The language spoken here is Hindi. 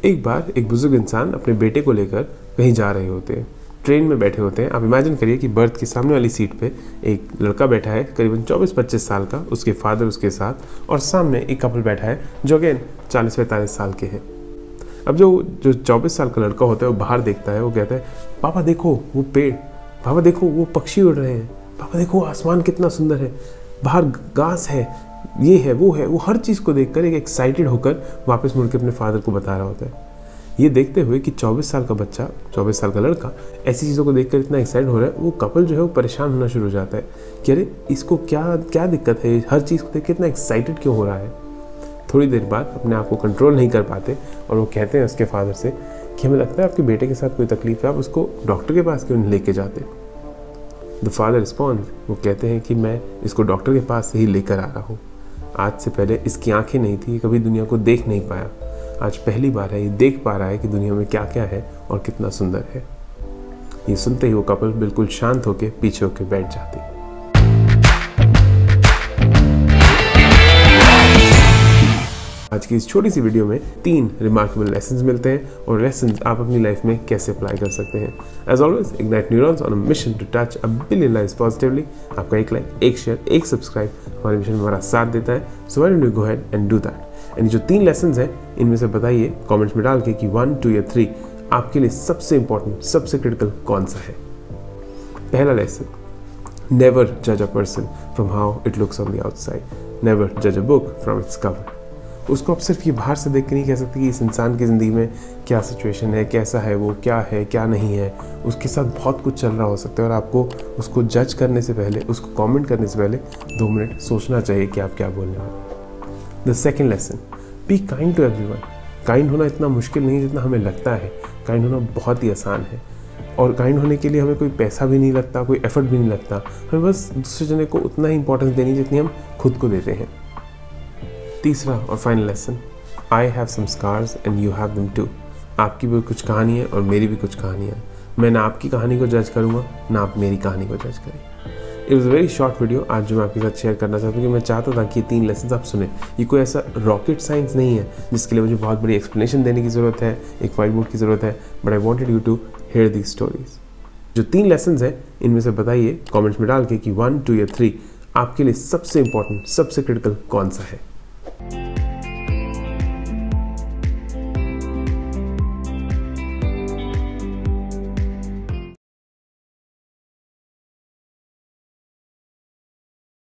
एक बार एक बुजुर्ग इंसान अपने बेटे को लेकर कहीं जा रहे होते हैं। ट्रेन में बैठे होते हैं। आप इमेजिन करिए कि बर्थ के सामने वाली सीट पे एक लड़का बैठा है करीबन 24-25 साल का, उसके फादर उसके साथ, और सामने एक कपल बैठा है जो अगेन 40-45 साल के हैं। अब जो 24 साल का लड़का होता है वो बाहर देखता है, वो कहता है, पापा देखो वो पेड़, पापा देखो वो पक्षी उड़ रहे हैं, पापा देखो आसमान कितना सुंदर है, बाहर घास है, ये है वो हर चीज़ को देखकर एक एक्साइटेड होकर वापस मुड़ के अपने फादर को बता रहा होता है। ये देखते हुए कि 24 साल का बच्चा, 24 साल का लड़का ऐसी चीज़ों को देखकर इतना एक्साइटेड हो रहा है, वो कपल जो है वो परेशान होना शुरू हो जाता है कि अरे इसको क्या दिक्कत है, हर चीज़ को देख के इतना एक्साइटेड क्यों हो रहा है। थोड़ी देर बाद अपने आप को कंट्रोल नहीं कर पाते और वो कहते हैं उसके फादर से कि हमें लगता है आपके बेटे के साथ कोई तकलीफ है, आप उसको डॉक्टर के पास क्यों नहीं लेके जाते। द फादर रिस्पॉन्ड, वो कहते हैं कि मैं इसको डॉक्टर के पास से ही लेकर आ रहा हूँ। आज से पहले इसकी आंखें नहीं थी, कभी दुनिया को देख नहीं पाया, आज पहली बार है ये देख पा रहा है कि दुनिया में क्या क्या है और कितना सुंदर है। ये सुनते ही वो कपल बिल्कुल शांत होकर पीछे होकर बैठ जाते। आज की इस छोटी सी वीडियो में 3 रिमार्केबल लेसन्स मिलते हैं और लेसन्स आप अपनी लाइफ में कैसे अप्लाई कर सकते हैं। As always ignite neurons on a mission to touch a billion lives positively. आपका एक लाइक, एक शेयर, एक सब्सक्राइब हमारे मिशन में हमारा साथ देता है। So why don't you go ahead and do that. And जो 3 लेसन्स हैं इनमें से बताइए कमेंट्स में डाल के कि 1, 2 या 3 आपके लिए सबसे इंपॉर्टेंट, सबसे क्रिटिकल कौन सा है। पहला लेसन, नेवर जज a person from how it looks on the outside, never जज a book from its cover. उसको आप सिर्फ ये बाहर से देख के नहीं कह सकते कि इस इंसान की ज़िंदगी में क्या सिचुएशन है, कैसा है वो, क्या नहीं है। उसके साथ बहुत कुछ चल रहा हो सकता है और आपको उसको जज करने से पहले, उसको कमेंट करने से पहले 2 मिनट सोचना चाहिए कि आप क्या बोलने वाले। The second lesson, be kind to everyone. Kind होना इतना मुश्किल नहीं जितना हमें लगता है, काइंड होना बहुत ही आसान है। और काइंड होने के लिए हमें कोई पैसा भी नहीं लगता, कोई एफर्ट भी नहीं लगता, हमें बस दूसरे जने को उतना ही इंपॉर्टेंस देनी जितनी हम खुद को देते हैं। तीसरा और final lesson, I have some scars and you have them too. आपकी भी कुछ कहानी है और मेरी भी कुछ कहानियाँ हैं। मैं ना आपकी कहानी को जज करूँगा, ना आप मेरी कहानी को जज करें। It was very short video आज जो मैं आपके साथ शेयर करना चाहता हूँ, कि मैं चाहता था कि ये 3 लेसन आप सुने। ये कोई ऐसा रॉकेट साइंस नहीं है जिसके लिए मुझे बहुत बड़ी एक्सप्लेनेशन देने की ज़रूरत है, एक वाइट बोर्ड की ज़रूरत है, but I wanted you to hear these stories. जो 3 लेसन हैं इनमें से बताइए कॉमेंट्स में डाल के कि 1, 2 या 3 आपके लिए सबसे इंपॉर्टेंट, सबसे क्रिटिकल कौन सा है।